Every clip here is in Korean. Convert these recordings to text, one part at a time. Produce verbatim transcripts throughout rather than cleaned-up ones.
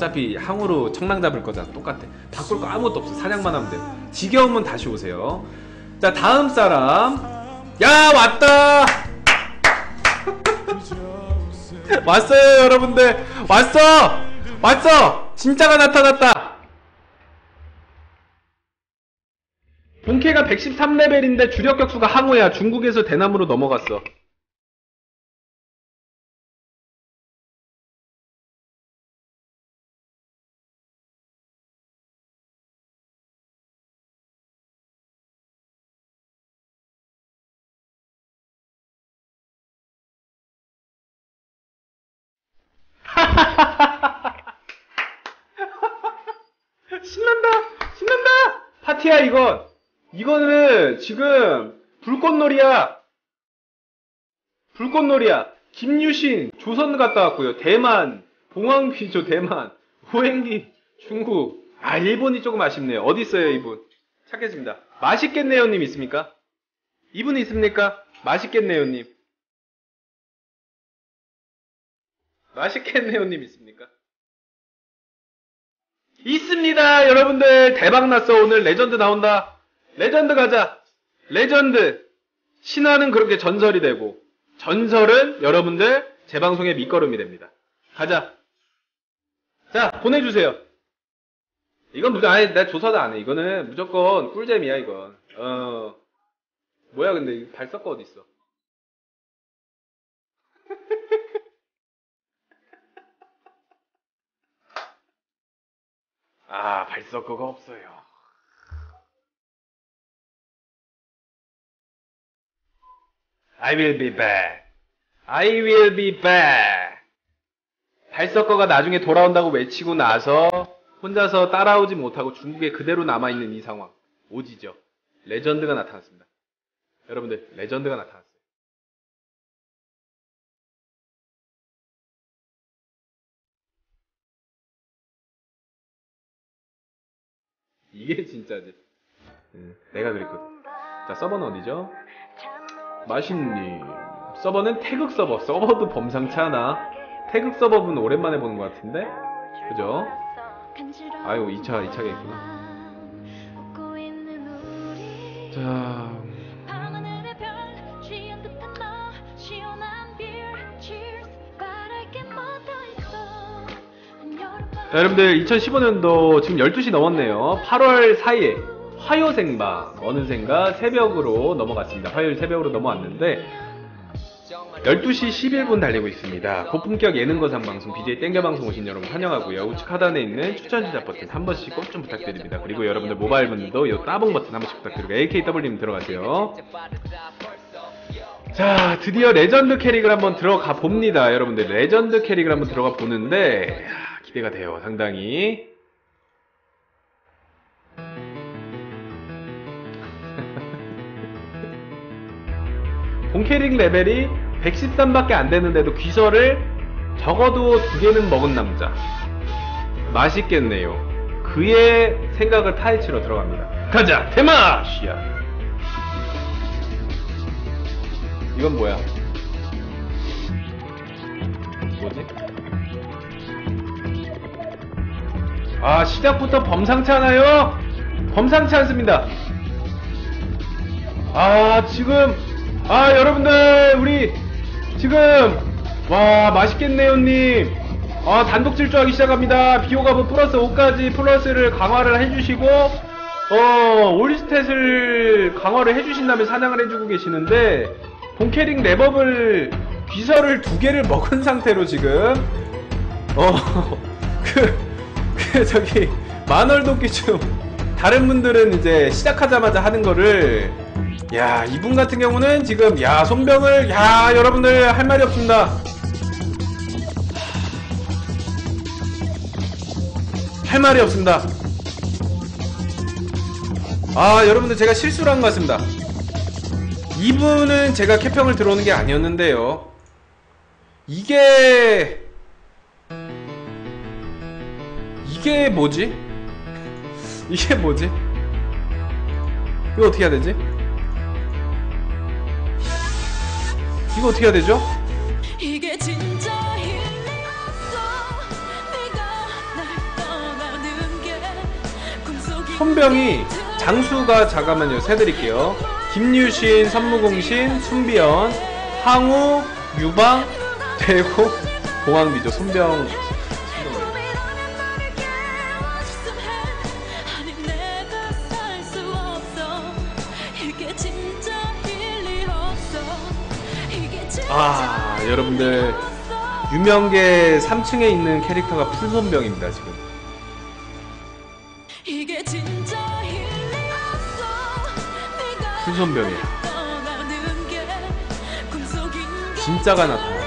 어차피 항우로 청랑 잡을 거잖아. 똑같아. 바꿀 거 아무것도 없어. 사냥만 하면 돼. 지겨우면 다시 오세요. 자, 다음 사람. 야, 왔다. 왔어요, 여러분들. 왔어. 왔어. 진짜가 나타났다. 본캐가 백십삼 레벨인데 주력 격수가 항우야. 중국에서 대남으로 넘어갔어. 신난다! 신난다! 파티야, 이건! 이거는 지금 불꽃놀이야! 불꽃놀이야! 김유신, 조선 갔다 왔고요. 대만, 봉황피조 대만, 호행기, 중국. 아, 일본이 조금 아쉽네요. 어디 있어요, 이분? 찾겠습니다. 맛있겠네요, 님 있습니까? 이분 있습니까? 맛있겠네요, 님. 맛있겠네요, 님 있습니까? 있습니다, 여러분들. 대박났어. 오늘 레전드 나온다. 레전드 가자. 레전드. 신화는 그렇게 전설이 되고, 전설은 여러분들 제 방송의 밑거름이 됩니다. 가자. 자, 보내주세요. 이건 무조건, 아니, 내가 조사도 안 해. 이거는 무조건 꿀잼이야, 이건. 어. 뭐야, 근데 발석거 어딨어? 아, 발석거가 없어요. I will be back. I will be back. 발석거가 나중에 돌아온다고 외치고 나서 혼자서 따라오지 못하고 중국에 그대로 남아있는 이 상황. 오지죠. 레전드가 나타났습니다. 여러분들, 레전드가 나타났어요. 이게 진짜지. 응, 내가 그랬거든. 자, 서버는 어디죠? 마신님. 서버는 태극 서버. 서버도 범상치 않아. 태극 서버분 오랜만에 보는 것 같은데? 그죠? 아유, 이 차, 이 차가 있구나. 자. 자, 여러분들, 이천십오 년도 지금 열두 시 넘었네요. 팔월 사일 화요생방, 어느샌가 새벽으로 넘어갔습니다. 화요일 새벽으로 넘어왔는데 열두 시 십일 분 달리고 있습니다. 고품격 예능거상 방송 비제이 땡겨 방송 오신 여러분 환영하고요. 우측 하단에 있는 추천 제작 버튼 한 번씩 꼭 좀 부탁드립니다. 그리고 여러분들 모바일 분들도 요 따봉 버튼 한 번씩 부탁드리고 에이케이더블유님 들어가세요. 자, 드디어 레전드 캐릭을 한번 들어가 봅니다. 여러분들, 레전드 캐릭을 한번 들어가 보는데 기대가 돼요, 상당히. 본캐릭 레벨이 백십삼밖에 안 되는데도 귀설을 적어도 두 개는 먹은 남자. 맛있겠네요. 그의 생각을 파헤치러 들어갑니다. 가자! 테마시야! 이건 뭐야? 뭐지? 아, 시작부터 범상치 않아요? 범상치 않습니다. 아, 지금, 아, 여러분들, 우리, 지금, 와, 맛있겠네요, 님. 아, 단독 질주하기 시작합니다. 비호가브 플러스 오까지 플러스를 강화를 해주시고, 어, 올스탯을 강화를 해주신 다음에 사냥을 해주고 계시는데, 본캐릭 랩업을, 귀설을 두 개를 먹은 상태로 지금, 어, 그, 그 저기 만월도끼 좀 다른 분들은 이제 시작하자마자 하는 거를, 야, 이분 같은 경우는 지금, 야, 손병을, 야, 여러분들 할 말이 없습니다. 할 말이 없습니다. 아, 여러분들 제가 실수를 한 것 같습니다. 이분은 제가 캐평을 들어오는 게 아니었는데요. 이게 이게 뭐지? 이게 뭐지? 이거 어떻게 해야 되지? 이거 어떻게 해야 되죠? 이게 진짜 힘이 없어. 네가 날 손병이 장수가 잠깐만요 세드릴게요. 김유신, 선무공신, 순비연, 항우, 유방, 대고, 공항비죠. 손병. 아, 여러분들 유명계 삼 층에 있는 캐릭터가 풀손병입니다 지금. 풀손병이야. 진짜가 나타났다.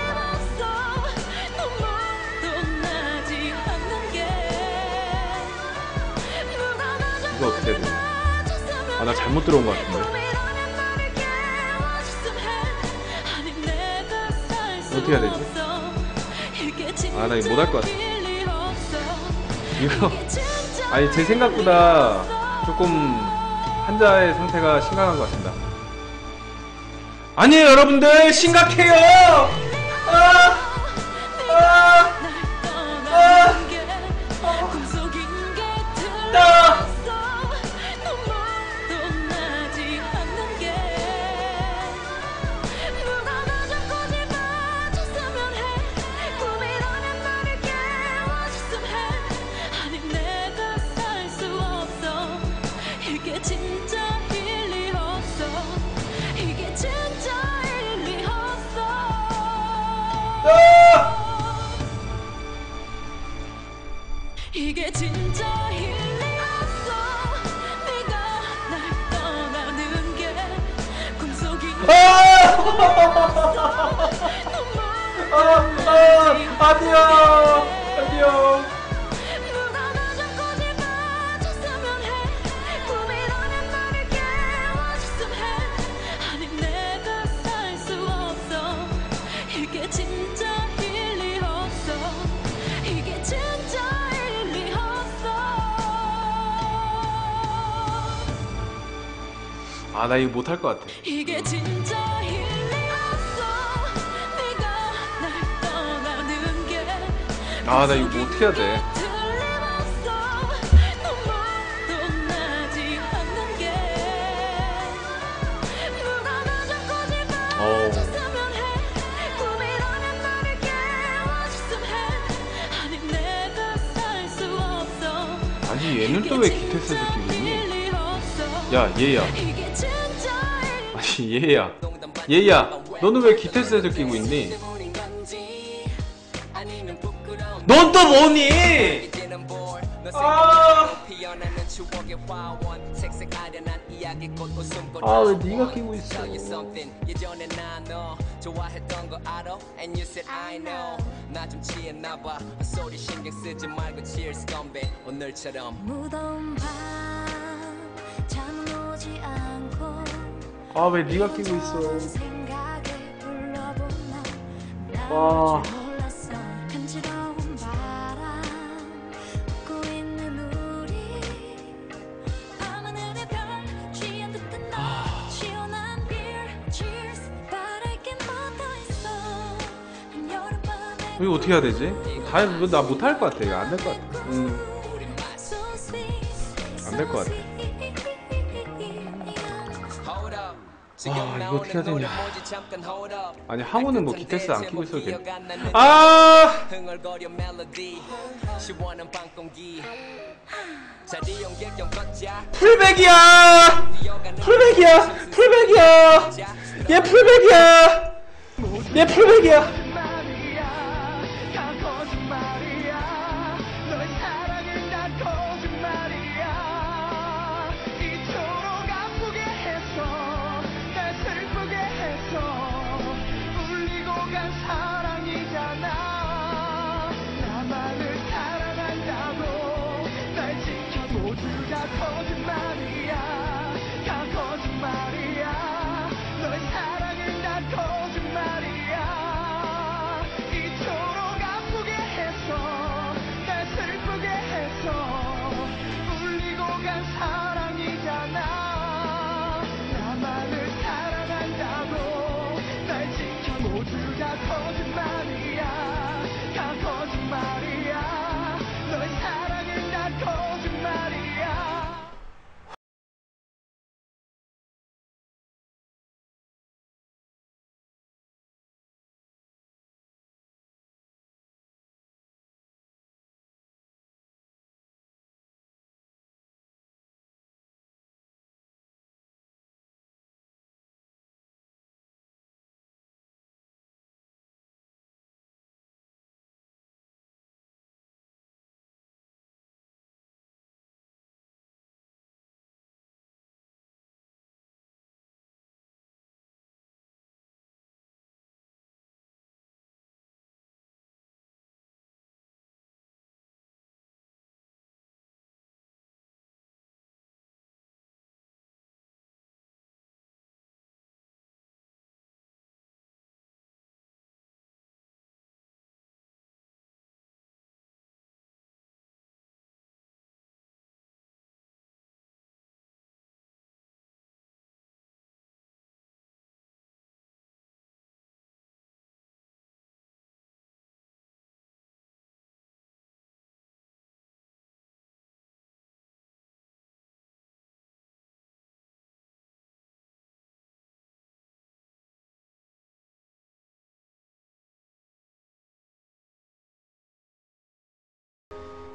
이거 어떻게 해야 되나? 아, 나 잘못 들어온 것 같은데. 어떻게 해야 되지? 아, 나 이거 못할 것 같아. 이거 아니 제 생각보다 조금 환자의 상태가 심각한 것 같습니다. 아니에요 여러분들, 심각해요. 아! 아! 아! 아! 이게 진짜 일리 없어. 네가 날 떠나는 게 꿈속인가. 아니야, 아니야. 누가 나 자꾸 짚어줬으면 해. 꿈이라는 나를 깨워줬으면 해. 아니 내가 살 수 없어. 이게 진짜 일리 없어. 이게 진짜 아, 나 이거 못할 것 같아. 이게 진짜 일리 없어. 네가 날 떠나는 게 아, 나 이거 뭐 어떻게 해야 돼? 틀림없어. 눈물도 나지 않는 게 누가 나 자꾸 짚어줬으면 해. 꿈이라는 나를 깨워줬으면 해. 아니 내가 살 수 없어. 아니 얘는 또 왜 기태스에서 끼고 있니? 야 얘야. 아니 얘야 얘야 너는 왜 기태스에서 끼고 있니? 넌 또 뭐니? 아, 아 왜 네가 끼고 있어? 아 왜 네가 끼고 있어? 와. 이거 어떻게 해야 되지? 다 나 못할 것 같아. 이거 안 될 것 같아. 음. 안 될 것 같아. 아 이거 어떻게 해야 되냐. 아니 항우는 뭐 기태스 안 끼고 있어도 돼. 아! 풀백이야! 풀백이야! 풀백이야! 얘 풀백이야! 얘 풀백이야!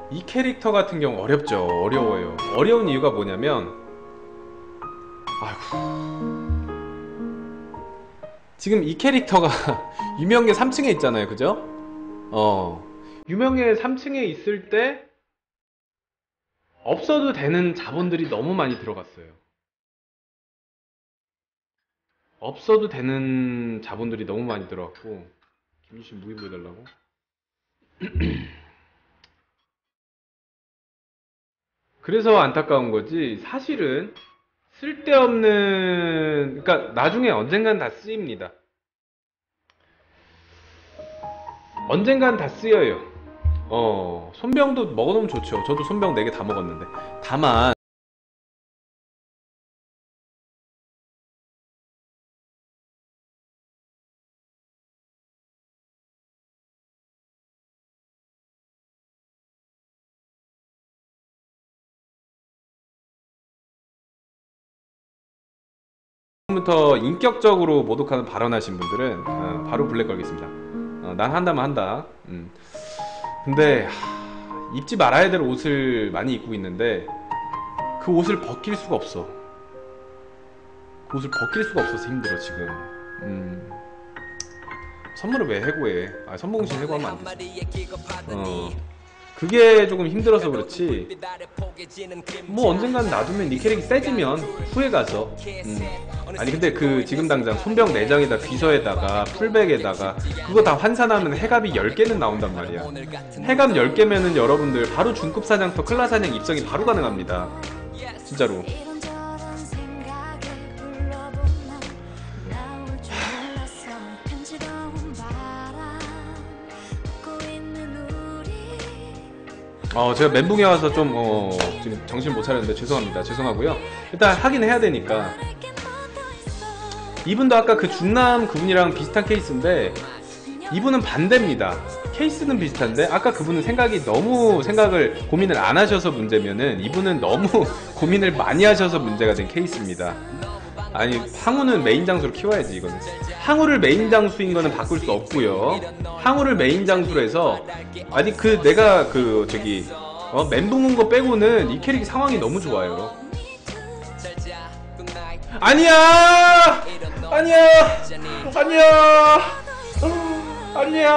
이 캐릭터 같은 경우 어렵죠. 어려워요. 어려운 이유가 뭐냐면, 아이고, 지금 이 캐릭터가 유명계 삼 층에 있잖아요, 그죠? 어, 유명계 삼 층에 있을 때 없어도 되는 자본들이 너무 많이 들어갔어요. 없어도 되는 자본들이 너무 많이 들어갔고. 김유신 무기 보여달라고? 그래서 안타까운 거지. 사실은 쓸데없는, 그러니까 나중에 언젠간 다 쓰입니다. 언젠간 다 쓰여요. 어, 손병도 먹어놓으면 좋죠. 저도 손병 네 개 다 먹었는데. 다만 부터 인격적으로 모독하는 발언하신 분들은 어, 바로 블랙 걸겠습니다. 어, 난 한다면 한다. 음. 근데 하, 입지 말아야 될 옷을 많이 입고 있는데 그 옷을 벗길 수가 없어. 그 옷을 벗길 수가 없어서 힘들어 지금. 음. 선물을 왜 해고해? 아, 선봉신 해고하면 안 되지. 어. 그게 조금 힘들어서 그렇지. 뭐 언젠간 놔두면 니 캐릭이 세지면 후회 가서. 음. 아니 근데 그 지금 당장 손병 내장에다 비서에다가 풀백에다가 그거 다 환산하면 해갑이 열 개는 나온단 말이야. 해갑 열 개면은 여러분들 바로 중급 사냥터 클라 사냥 입성이 바로 가능합니다. 진짜로. 이런저런 생각에 불러보나 나올 줄 몰랐어. 간지러운 바람 웃고 있는 우리. 어 제가 멘붕에 와서 좀 어 지금 정신 못 차렸는데 죄송합니다. 죄송하고요. 일단 하긴 해야 되니까. 이분도 아까 그 중남 그분이랑 비슷한 케이스인데 이분은 반대입니다. 케이스는 비슷한데 아까 그분은 생각이 너무 생각을 고민을 안 하셔서 문제면은 이분은 너무 고민을 많이 하셔서 문제가 된 케이스입니다. 아니 항우는 메인 장수로 키워야지. 이거는 항우를 메인 장수인 거는 바꿀 수 없고요. 항우를 메인 장수로 해서 아니 그 내가 그 저기 어 멘붕 온 거 빼고는 이 캐릭 상황이 너무 좋아요. 아니야! 아니야! 아니야! 아니야!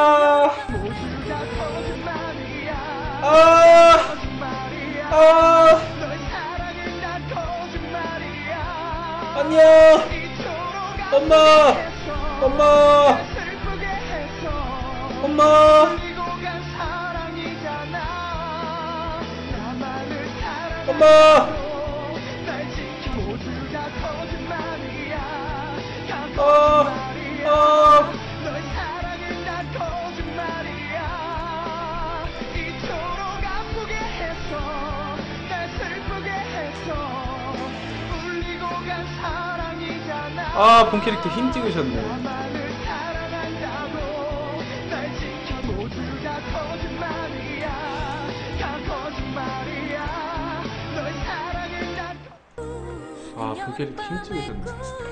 아! 아! 아니야! 엄마! 엄마! 엄마! 엄마! 어, 어. 아, 본 캐릭터 힘 찍으셨네. 아, 본 캐릭터 힘 찍으셨네.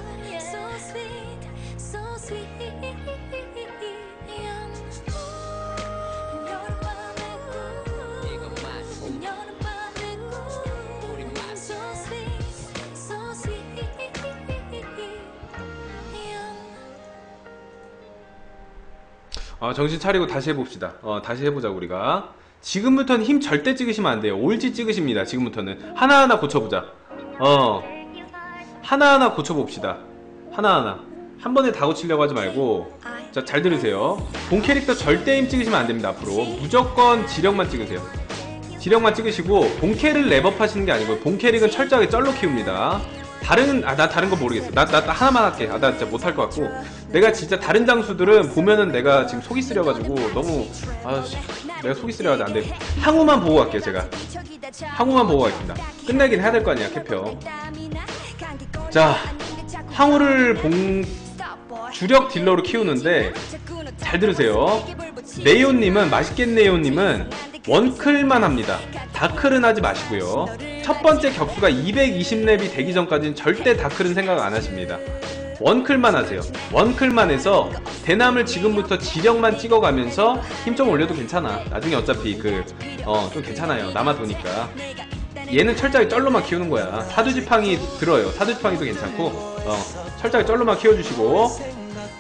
어, 정신 차리고 다시 해봅시다. 어, 다시 해보자 우리가. 지금부터는 힘 절대 찍으시면 안 돼요. 올지 찍으십니다. 지금부터는 하나하나 고쳐보자. 어, 하나하나 고쳐봅시다. 하나하나. 한 번에 다 고치려고 하지 말고. 자, 잘 들으세요. 본 캐릭터 절대 힘 찍으시면 안 됩니다. 앞으로 무조건 지력만 찍으세요. 지력만 찍으시고 본캐를 랩업 하시는 게 아니고 본캐릭은 철저하게 쩔로 키웁니다. 다른, 아, 나 다른 거 모르겠어. 나, 나, 나 하나만 할게. 아, 나 진짜 못할 것 같고. 내가 진짜 다른 장수들은 보면은 내가 지금 속이 쓰려가지고 너무, 아, 내가 속이 쓰려가지고 안 돼. 항우만 보고 갈게요, 제가. 항우만 보고 가겠습니다. 끝내긴 해야 될 거 아니야, 캐표. 자, 항우를 봉, 주력 딜러로 키우는데, 잘 들으세요. 네오님은, 맛있겠 네오님은 원클만 합니다. 다클은 하지 마시고요. 첫 번째 격수가 이백이십 렙이 되기 전까지는 절대 다클은 생각 안 하십니다. 원클만 하세요. 원클만 해서 대남을 지금부터 지령만 찍어가면서 힘 좀 올려도 괜찮아. 나중에 어차피 그 어 좀 괜찮아요. 남아도니까. 얘는 철저하게 쩔로만 키우는 거야. 사두지팡이 들어요. 사두지팡이도 괜찮고 어 철저하게 쩔로만 키워주시고,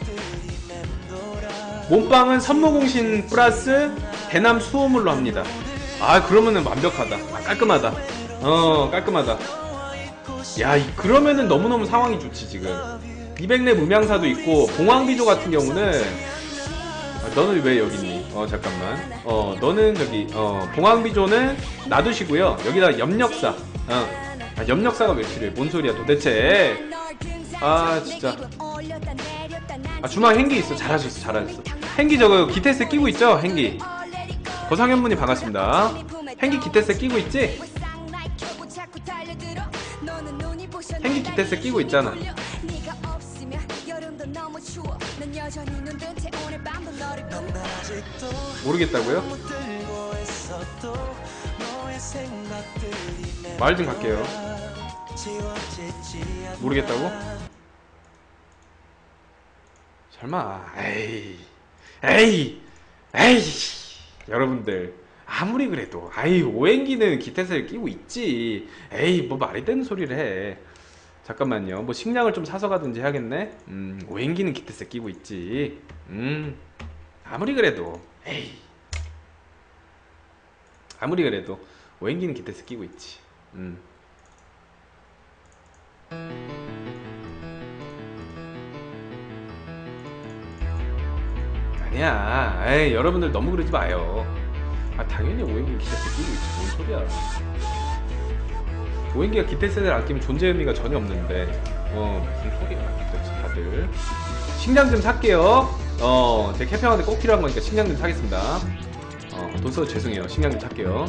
몸빵은 선무공신 플러스 대남 수호물로 합니다. 아 그러면은 완벽하다. 아, 깔끔하다. 어 깔끔하다. 야 이, 그러면은 너무너무 상황이 좋지. 지금 이백 렙 음향사도 있고, 봉황비조 같은 경우는 아, 너는 왜 여기 있니? 어 잠깐만. 어 너는 저기 어 봉황비조는 놔두시고요. 여기다 염력사. 어 아, 염력사가 왜 필요해? 뭔 소리야 도대체. 아 진짜. 아 주방 행기 있어. 잘하셨어 잘하셨어. 행기 저거 기테스 끼고 있죠? 행기. 거상현문이 반갑습니다. 행기 기테스 끼고 있지? 행기 기테스 끼고 있잖아. 모르겠다고요? 말 좀 갈게요. 모르겠다고? 설마 에이 에이 에이 여러분들 아무리 그래도 아이 오행기는 기태세를 끼고 있지. 에이 뭐 말이 되는 소리를 해. 잠깐만요. 뭐 식량을 좀 사서 가든지 해야겠네. 음 오행기는 기태세 끼고 있지. 음 아무리 그래도 에이 아무리 그래도 오행기는 기태세 끼고 있지. 음 아니야. 에이 여러분들 너무 그러지 마요. 아 당연히 오행기 기태세 끼고 있지. 뭔 소리야. 오행기가 기태세를 안 끼면 존재 의미가 전혀 없는데 어 무슨 소리야 도대체 다들. 식량 좀 살게요. 어 제 캐평한테 꼭 필요한 거니까 식량 좀 사겠습니다. 어 돈 써도 죄송해요. 식량 좀 살게요.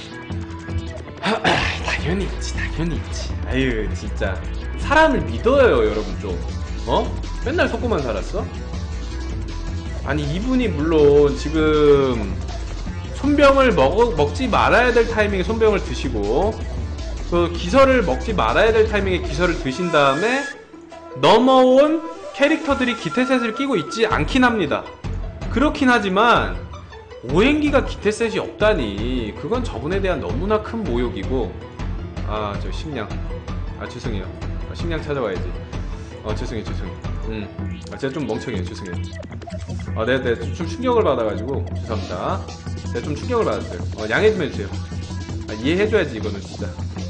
당연히 있지 당연히 있지. 아유 진짜 사람을 믿어요 여러분 좀. 어? 맨날 속고만 살았어? 아니 이분이 물론 지금 손병을 먹, 먹지 말아야 될 타이밍에 손병을 드시고, 그 기설을 먹지 말아야 될 타이밍에 기설을 드신 다음에 넘어온 캐릭터들이 기태셋을 끼고 있지 않긴 합니다. 그렇긴 하지만 오행기가 기태셋이 없다니 그건 저분에 대한 너무나 큰 모욕이고. 아 저 식량 아 죄송해요. 아, 식량 찾아와야지. 어 죄송해요 죄송해요. 음, 아, 제가 좀 멍청해요. 죄송해요. 아, 네, 네, 좀 충격을 받아가지고 죄송합니다. 제가 좀 충격을 받았어요. 어, 양해 좀 해주세요. 아, 이해해줘야지 이거는 진짜.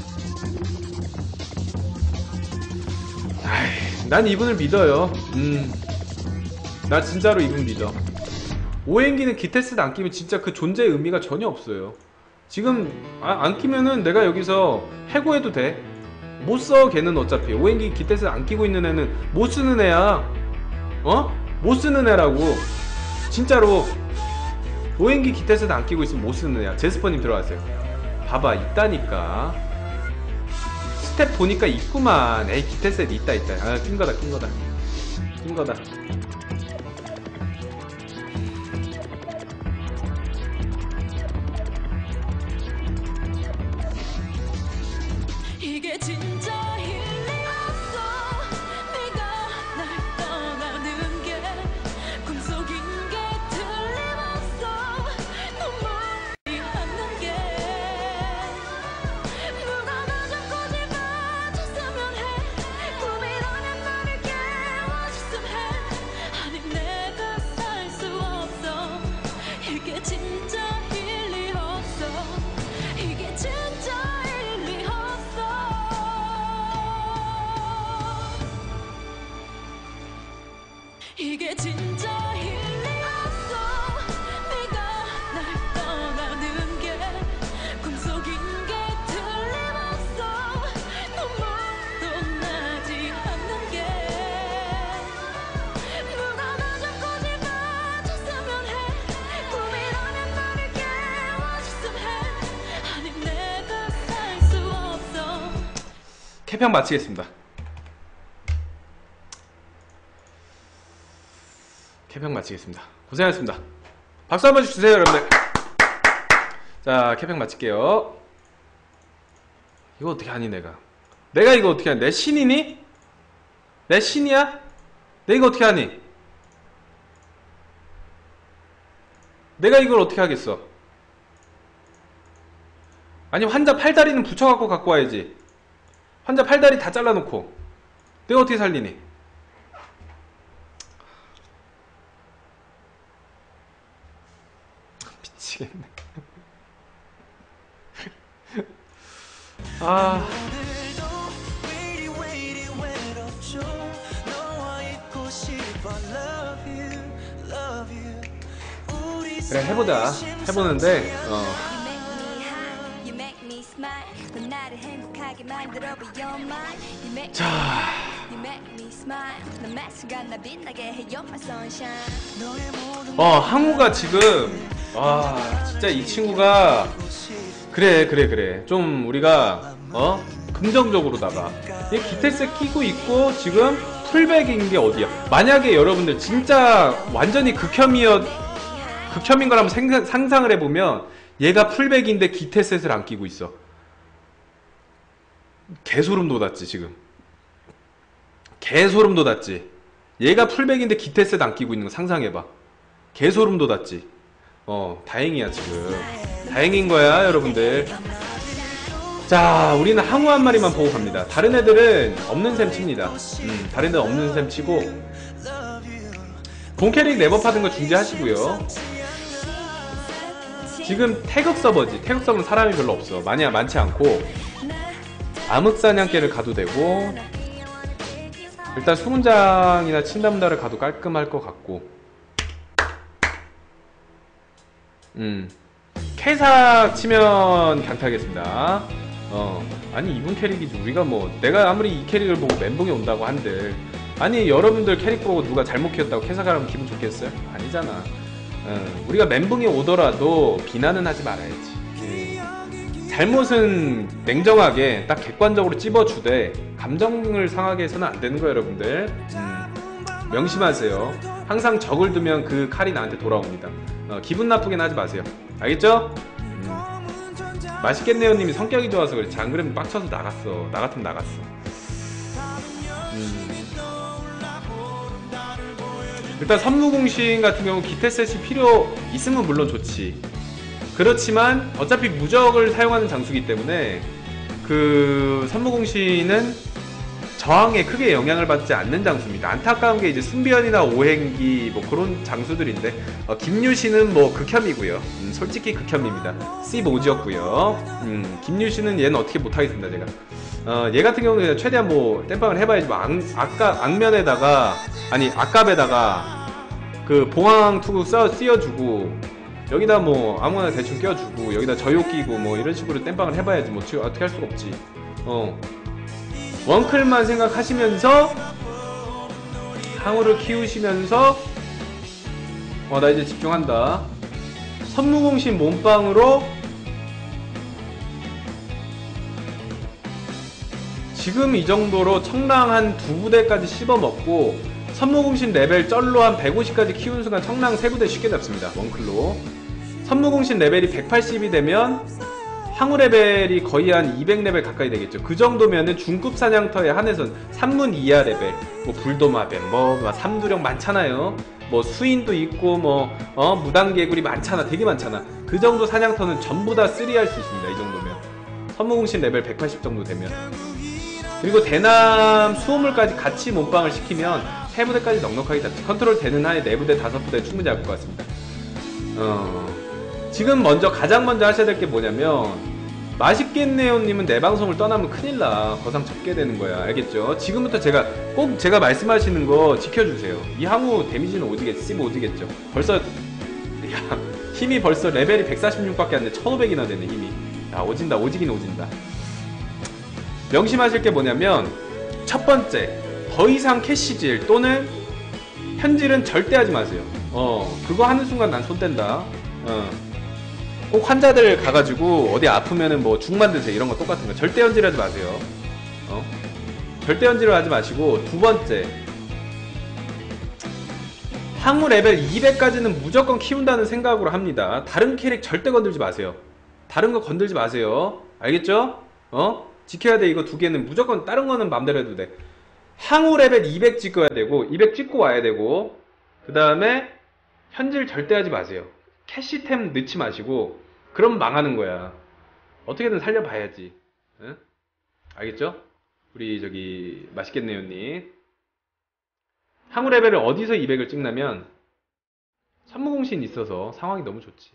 아이, 난 이분을 믿어요. 음, 나 진짜로 이분 믿어. 오행기는 기테스도 안 끼면 진짜 그 존재의 의미가 전혀 없어요. 지금 아, 안 끼면은 내가 여기서 해고해도 돼. 못 써 걔는. 어차피 오행기 기테스 안 끼고 있는 애는 못 쓰는 애야. 어? 못 쓰는 애라고. 진짜로 오행기 기테스도 안 끼고 있으면 못 쓰는 애야. 제스퍼님 들어가세요. 봐봐 있다니까. 스텝 보니까 있구만. 에이 기테셋 있다 있다. 아 낀거다 낀거다 낀거다. 이게 진짜 일리 없어. 네가 날 떠나는 게 꿈속인 게 틀림없어. 눈물이 않는 게 누가 나 자꾸 집어줬으면 해. 꿈이라는 나를 깨워줬으면 해. 아니 내가 살 수 없어. 이게 진짜 일리 없어. 이게 진짜 일리 없어. 이게 진짜 일리 없어. 네가 날 떠나는 게 꿈속인 게 틀림없어. 눈물도 나지 않는 게 누가 나 자꾸 집어줬으면 해. 꿈이라는 나를 깨워줬으면 해. 아니 내가 살 수 없어. 캐평 마치겠습니다. 캐평 마치겠습니다. 고생하셨습니다. 박수 한번 주세요 여러분들. 자 캐평 마칠게요. 이거 어떻게 하니 내가. 내가 이거 어떻게 하니. 내 신이니? 내 신이야? 내가 이거 어떻게 하니? 내가 이걸 어떻게 하겠어? 아니 환자 팔다리는 붙여갖고 갖고 와야지. 환자 팔다리 다 잘라놓고 내가 어떻게 살리니? 미치겠네. 아 그래 해보자. 해보는데 어 자, 어 항우가 지금 와 진짜 이 친구가 그래 그래 그래 좀 우리가 어 긍정적으로다가 이 기테스 끼고 있고 지금 풀백인 게 어디야? 만약에 여러분들 진짜 완전히 극혐이었 극혐인 걸 한번 생각, 상상을 해보면 얘가 풀백인데 기테셋을 안 끼고 있어. 개소름 돋았지 지금. 개소름 돋았지. 얘가 풀백인데 기테셋 안 끼고 있는 거 상상해봐. 개소름 돋았지. 어 다행이야 지금. 다행인 거야 여러분들. 자 우리는 항우 한 마리만 보고 갑니다. 다른 애들은 없는 셈 칩니다. 음, 다른 애들은 없는 셈 치고 본캐릭 랩업하는 거 중지하시고요. 지금 태극 서버지. 태극 서버는 사람이 별로 없어. 많이 많지 않고 암흑사냥개를 가도 되고 일단 수문장이나 친담다를 가도 깔끔할 것 같고 음 캐사 치면 강타하겠습니다. 어 아니 이분 캐릭이지. 우리가 뭐 내가 아무리 이 캐릭을 보고 멘붕이 온다고 한들 아니 여러분들 캐릭 보고 누가 잘못 키웠다고 캐사 가라면 기분 좋겠어요? 아니잖아. 어, 우리가 멘붕이 오더라도 비난은 하지 말아야지. 음, 잘못은 냉정하게 딱 객관적으로 찝어주되 감정을 상하게 해서는 안 되는 거예요 여러분들. 음, 명심하세요. 항상 적을 두면 그 칼이 나한테 돌아옵니다. 어, 기분 나쁘게는 하지 마세요. 알겠죠? 음, 맛있겠네요 님이 성격이 좋아서 그렇지. 안 그러면 빡쳐서 나갔어. 나 같으면 나갔어. 음. 일단 선무공신 같은 경우 기테셋이 필요 있으면 물론 좋지. 그렇지만 어차피 무적을 사용하는 장수기 때문에 그 선무공신은 저항에 크게 영향을 받지 않는 장수입니다. 안타까운 게 이제 순비언이나 오행기 뭐 그런 장수들인데 어, 김유신은 뭐 극혐이고요. 음, 솔직히 극혐입니다. 씨 오지였고요. 음, 김유신은 얘는 어떻게 못하겠습니다 제가. 어, 얘 같은 경우는 최대한 뭐 땜빵을 해봐야지. 뭐 악, 아까 악면에다가 아니 악갑에다가 그 봉황 투구 써 씌워주고 여기다 뭐 아무거나 대충 껴주고 여기다 저요 끼고 뭐 이런 식으로 땜빵을 해봐야지. 뭐 어떻게 할 수가 없지. 어 원클만 생각하시면서 항우를 키우시면서 어 나 이제 집중한다. 선무공신 몸빵으로 지금 이 정도로 청랑 한 두 부대까지 씹어먹고 선무공신 레벨 쩔로 한 백오십까지 키우는 순간 청랑 세 부대 쉽게 잡습니다. 원클로. 선무공신 레벨이 백팔십이 되면 항우 레벨이 거의 한 이백 레벨 가까이 되겠죠. 그 정도면은 중급 사냥터에 한해선 삼문 이하 레벨 뭐 불도마뱀 뭐 삼두령 많잖아요. 뭐 수인도 있고 뭐 어 무당개구리 많잖아. 되게 많잖아. 그 정도 사냥터는 전부 다 쓰리 할 수 있습니다. 이 정도면 선무공신 레벨 백팔십 정도 되면. 그리고 대남 수호물까지 같이 몸빵을 시키면 세 부대까지 넉넉하게 잡지. 컨트롤 되는 한에 네 부대 다섯 부대 충분히 잡을 것 같습니다. 어 지금 먼저 가장 먼저 하셔야 될 게 뭐냐면 맛있겠네요 님은 내 방송을 떠나면 큰일나. 거상 접게 되는 거야. 알겠죠? 지금부터 제가 꼭 제가 말씀하시는 거 지켜주세요. 이 항우 데미지는 오지겠지. 씹 오지겠죠. 벌써 야 힘이 벌써 레벨이 백사십육밖에 안 돼. 천오백이나 되네 힘이. 야 오진다. 오지긴 오진다. 명심하실 게 뭐냐면 첫 번째 더 이상 캐시질 또는 현질은 절대 하지 마세요. 어 그거 하는 순간 난 손 뗀다. 어 꼭 환자들 가가지고 어디 아프면은 뭐 죽 만드세요. 이런 거 똑같은 거 절대 현질하지 마세요. 어 절대 현질을 하지 마시고 두 번째 항우 레벨 이백까지는 무조건 키운다는 생각으로 합니다. 다른 캐릭 절대 건들지 마세요. 다른 거 건들지 마세요. 알겠죠? 어 지켜야 돼. 이거 두 개는 무조건 다른 거는 맘대로 해도 돼. 항우 레벨 이백 찍어야 되고 이백 찍고 와야 되고 그 다음에 현질 절대 하지 마세요. 캐시템 넣지 마시고 그럼 망하는 거야. 어떻게든 살려봐야지. 응? 알겠죠? 우리 저기 맛있겠네요님. 항우 레벨을 어디서 이백을 찍냐면 산무공신 있어서 상황이 너무 좋지.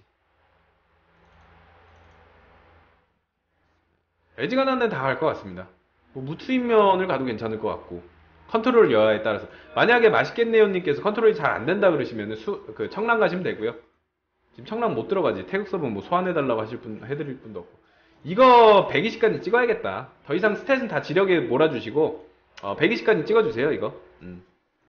애지간한 데는 다 갈 것 같습니다. 뭐 무투인면을 가도 괜찮을 것 같고 컨트롤 여하에 따라서 만약에 맛있겠네요님께서 컨트롤이 잘 안 된다 그러시면 수, 그 청랑 가시면 되고요. 지금 청랑 못 들어가지. 태국 서버 뭐 소환해달라고 하실 분 해드릴 분도 없고. 이거 백이십까지 찍어야겠다. 더 이상 스탯은 다 지력에 몰아주시고 어, 백이십까지 찍어주세요 이거. 음,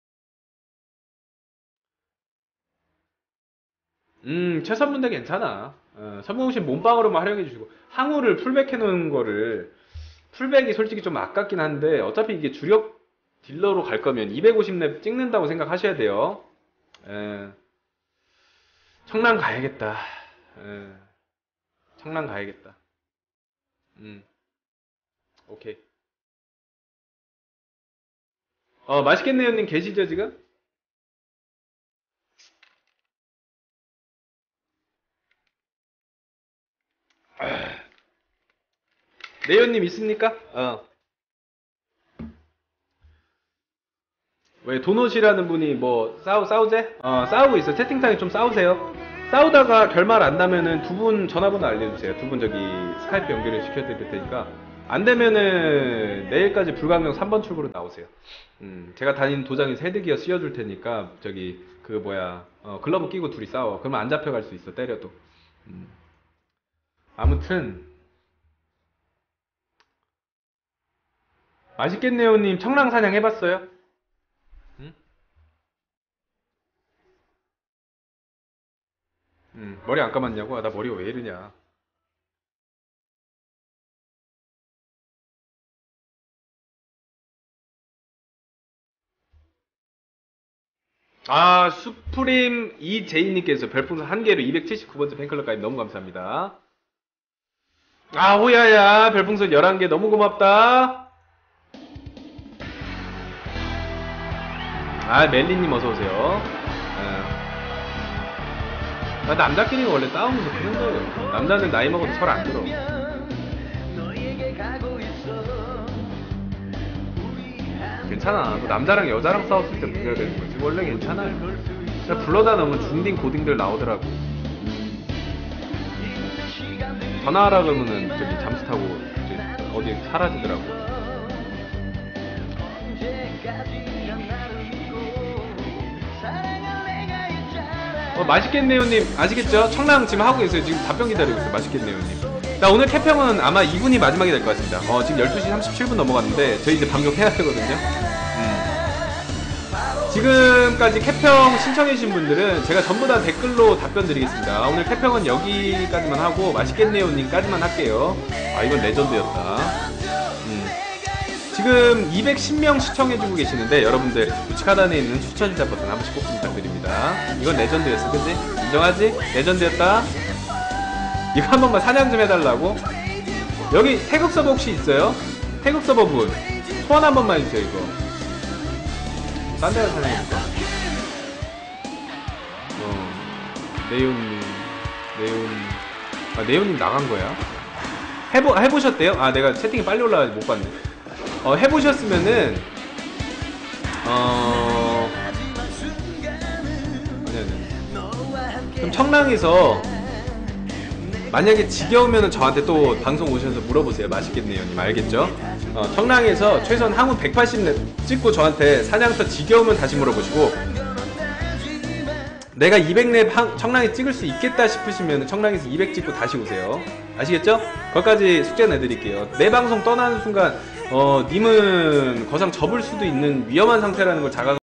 음 최선문대 괜찮아. 어, 선무공신 몸빵으로만 활용해주시고 항우를 풀백 해놓은 거를 풀백이 솔직히 좀 아깝긴 한데 어차피 이게 주력 딜러로 갈 거면 이백오십 렙 찍는다고 생각하셔야 돼요. 에, 청랑 가야겠다. 에, 청랑 가야겠다. 음, 오케이. 어, 맛있겠네요님 계시죠 지금? 네요님 있습니까? 어. 왜 도노시라는 분이 뭐 싸우 싸우재? 어 싸우고 있어. 채팅창에 좀 싸우세요. 싸우다가 결말 안 나면은 두 분 전화번호 알려주세요. 두 분 저기 스카이프 연결을 시켜드릴 테니까 안 되면은 내일까지 불가능 삼 번 출구로 나오세요. 음 제가 다니는 도장에서 헤드기어 씌워줄 테니까 저기 그 뭐야 어, 글러브 끼고 둘이 싸워. 그러면 안 잡혀갈 수 있어 때려도. 음. 아무튼 맛있겠네요님 청랑 사냥 해봤어요? 음? 음, 머리 안 감았냐고? 아, 나 머리가 왜 이러냐? 아, 수프림 이제이님께서 별풍선 한 개로 이백칠십구 번째 팬클럽 가입 너무 감사합니다. 아, 호야야, 별풍선 열한 개 너무 고맙다. 아, 멜리님 어서오세요. 나 남자끼리 원래 싸우면서 그런 거예요. 남자는 나이 먹어도 설 안 들어. 괜찮아. 너 남자랑 여자랑 싸웠을 때 문제가 되는 거지. 원래 괜찮아. 그냥 불러다 놓으면 중딩 고딩들 나오더라고. 전화하라 그러면은 저기 잠수 타고 이제 어디 사라지더라고. 어, 맛있겠네요님 아시겠죠? 청랑 지금 하고 계세요. 지금 답변 기다리고 있어요. 맛있겠네요님. 나 오늘 캐평은 아마 이분이 마지막이 될 것 같습니다. 어, 지금 열두 시 삼십칠 분 넘어갔는데 저희 이제 방송 해야 되거든요. 음. 지금까지 캐평 신청해주신 분들은 제가 전부 다 댓글로 답변 드리겠습니다. 오늘 캐평은 여기까지만 하고 맛있겠네요님까지만 할게요. 아 이건 레전드였다. 음. 지금 이백십 명 시청해주고 계시는데 여러분들 우측 하단에 있는 추천자 버튼 한 번씩 꼭 부탁드립니다. 이건 레전드였어, 그치? 인정하지? 레전드였다. 이거 한 번만 사냥 좀 해달라고? 여기 태국 서버 혹시 있어요? 태국 서버 분 소환 한 번만 해주세요. 이거 딴 데가 사냥해볼까? 어 네온님 네온 아 네온님 나간 거야? 해보, 해보셨대요? 아 내가 채팅이 빨리 올라가지 못 봤네. 어 해보셨으면은 어 아니 아니 그럼 청랑에서 만약에 지겨우면 저한테 또 방송 오셔서 물어보세요. 맛있겠네요님 알겠죠? 어, 청랑에서 최소한 항운 백팔십 렙 찍고 저한테 사냥터 지겨우면 다시 물어보시고 내가 이백 렙 청랑에 찍을 수 있겠다 싶으시면 청랑에서 이백 찍고 다시 오세요. 아시겠죠? 거기까지 숙제 내드릴게요. 내 방송 떠나는 순간 어 님은 거상 접을 수도 있는 위험한 상태라는 걸 자각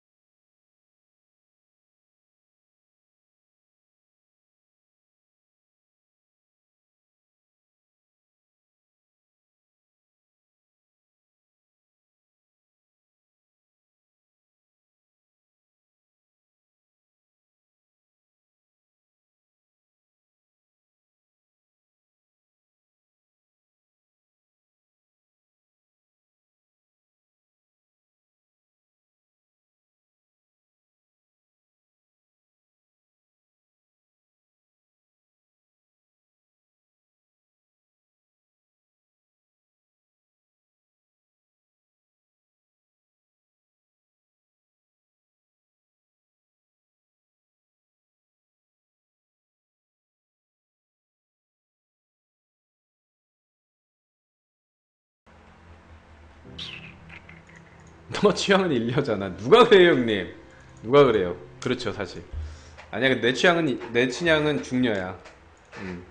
너 취향은 일녀잖아. 누가 그래요, 형님? 누가 그래요? 그렇죠, 사실. 아니야, 근데 내 취향은 이- 내 취향은 중녀야. 음.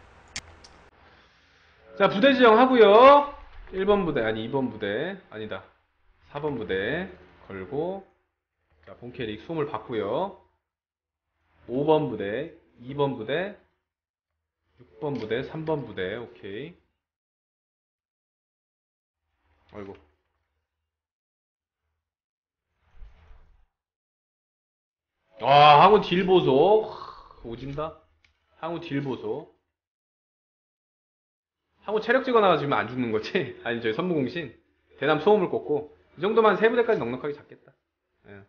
자, 부대 지정하고요. 일 번 부대, 아니 이 번 부대, 아니다. 사 번 부대 걸고, 자, 본캐릭 수험을 받고요. 오 번 부대, 이 번 부대, 육 번 부대, 삼 번 부대, 오케이. 아이고. 아, 항우 딜 보소. 하, 오진다. 항우 딜 보소. 항우 체력 찍어놔가지고 안 죽는 거지? 아니, 저희 선무공신. 대남 소음을 꽂고. 이 정도만 세 부대까지 넉넉하게 잡겠다. 예.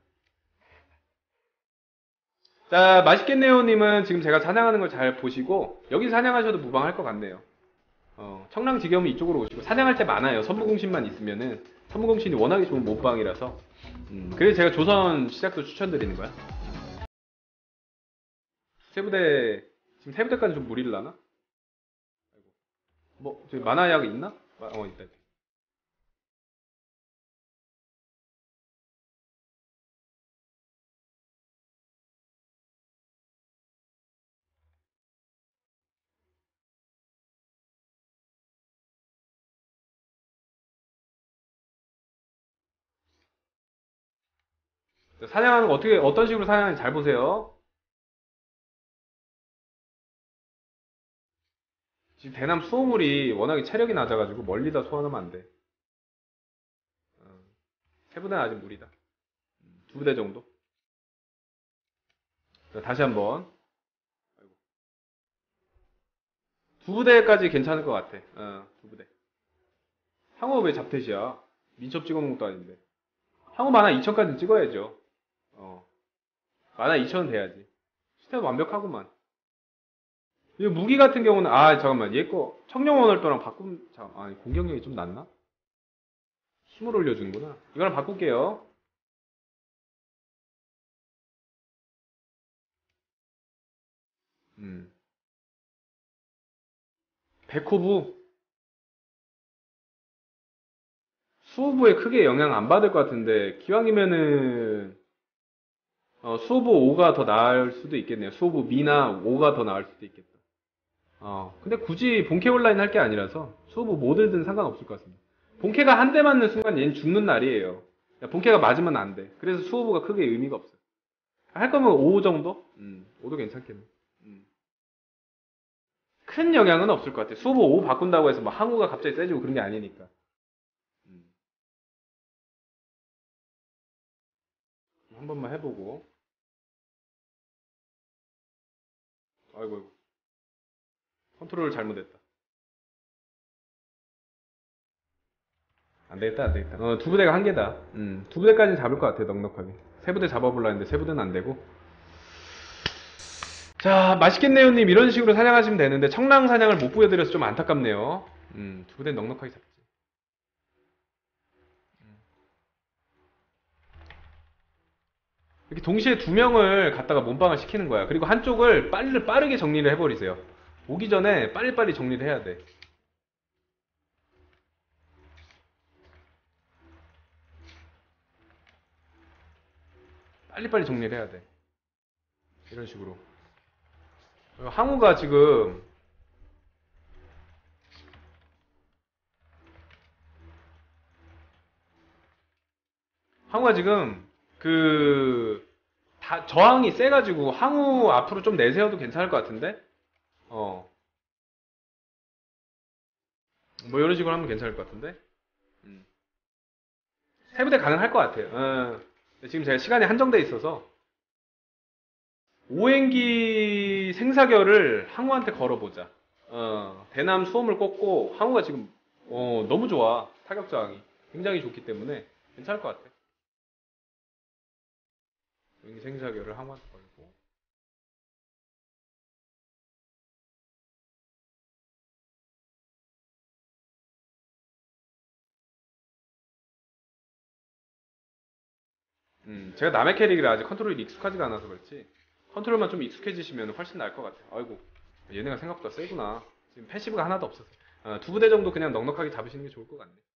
자, 맛있겠네요님은 지금 제가 사냥하는 걸 잘 보시고, 여기 사냥하셔도 무방할 것 같네요. 어, 청량지겸은 이쪽으로 오시고, 사냥할 때 많아요. 선무공신만 있으면은. 선무공신이 워낙에 좋은 몸빵이라서. 음, 그래서 제가 조선 시작도 추천드리는 거야. 세부대, 지금 세부대까지 좀 무리를라나? 뭐, 저기 만화약 있나? 아, 어, 있다, 있다. 사냥하는 거 어떻게, 어떤 식으로 사냥하는지 잘 보세요. 지금 대남 수호물이 워낙에 체력이 낮아가지고 멀리다 소환하면 안 돼. 어, 세부대는 아직 무리다. 두 부대 정도. 자, 다시 한번. 두 부대까지 괜찮을 것 같아. 어, 두 부대. 향후 왜 잡태시야? 민첩 찍어놓은 것도 아닌데. 향후 만화 이천까지 찍어야죠. 어, 만화 이천은 돼야지. 스탯 완벽하구만. 이 무기 같은 경우는, 아, 잠깐만. 얘 거 청룡원월도랑 바꿈, 자, 아니, 공격력이 좀 낮나? 힘을 올려주는구나. 이거랑 바꿀게요. 음. 백호부. 수호부에 크게 영향 안 받을 것 같은데, 기왕이면은, 어, 수호부 오가 더 나을 수도 있겠네요. 수호부 미나 오가 더 나을 수도 있겠다. 어, 근데 굳이 본캐 온라인 할 게 아니라서, 수호부 뭐 들든 상관없을 것 같습니다. 본캐가 한 대 맞는 순간 얘는 죽는 날이에요. 야, 본캐가 맞으면 안 돼. 그래서 수호부가 크게 의미가 없어요. 할 거면 오 정도? 음, 오도 괜찮겠네. 음. 큰 영향은 없을 것 같아. 수호부 오 바꾼다고 해서 뭐 항우가 갑자기 세지고 그런 게 아니니까. 음. 한 번만 해보고. 아이고, 아이고. 컨트롤을 잘못했다. 안 되겠다, 안 되겠다. 어, 두 부대가 한 개다. 음, 두 부대까지는 잡을 것 같아, 넉넉하게. 세 부대 잡아보려 했는데 세 부대는 안 되고. 자, 맛있겠네요님. 이런 식으로 사냥하시면 되는데, 청랑 사냥을 못 보여드려서 좀 안타깝네요. 음, 두 부대 넉넉하게 잡지. 이렇게 동시에 두 명을 갖다가 몸빵을 시키는 거야. 그리고 한쪽을 빨리, 빠르게 정리를 해버리세요. 오기 전에 빨리빨리 정리를 해야 돼. 빨리빨리 정리를 해야 돼. 이런 식으로. 항우가 지금, 항우가 지금, 그, 다, 저항이 세가지고 항우 앞으로 좀 내세워도 괜찮을 것 같은데? 어. 뭐 이런 식으로 하면 괜찮을 것 같은데? 음. 세부대 가능할 것 같아요. 어. 근데 지금 제가 시간이 한정돼 있어서, 오행기 생사결을 항우한테 걸어보자. 어, 대남 수험을 꽂고 항우가 지금 어, 너무 좋아. 타격 저항이 굉장히 좋기 때문에 괜찮을 것 같아. 오행기 생사결을 항우한테 걸고. 음, 제가 남의 캐릭이라 아직 컨트롤이 익숙하지가 않아서 그렇지. 컨트롤만 좀 익숙해지시면 훨씬 나을 것 같아요. 아이고, 얘네가 생각보다 세구나. 지금 패시브가 하나도 없어서. 어, 두 부대 정도 그냥 넉넉하게 잡으시는 게 좋을 것 같네.